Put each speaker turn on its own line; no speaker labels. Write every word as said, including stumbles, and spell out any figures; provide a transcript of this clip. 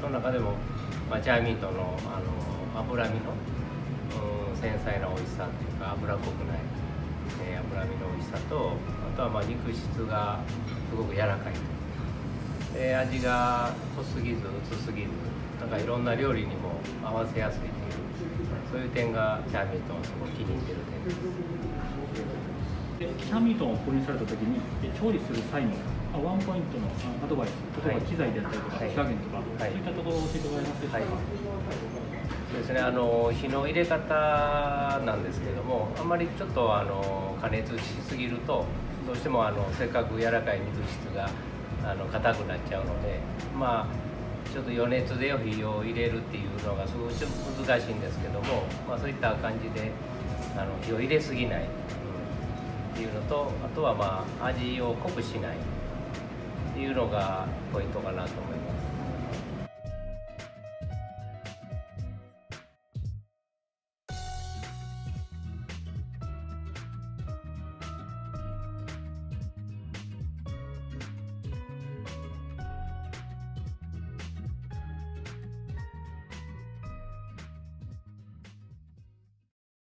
その中でも、まあ、チャーミートのあの脂身の、うん、繊細な美味しさっていうか脂っこくない、えー、脂身の美味しさと、あとはまあ肉質がすごく柔らかい、で味が濃すぎず薄すぎず、なんかいろんな料理にも合わせやすいという、そういう点がチャーミートをすごく気に入っている点です。
でチャーミートを購入されたときに調理する際のワンポイントのアドバイス、例えば機材であったりとか、はい、火加減とか、はい、そういったところを教えてもらえますでしょうか。はい、
そうですね、あの火の入れ方なんですけれども、あんまりちょっとあの加熱しすぎるとどうしてもあのせっかく柔らかい肉質があの硬くなっちゃうので、まあちょっと余熱で火を入れるっていうのがすごくちょっと難しいんですけども、まあ、そういった感じであの火を入れすぎない、うん、っていうのと、あとはまあ味を濃くしないっていうのがポイントかなと思います。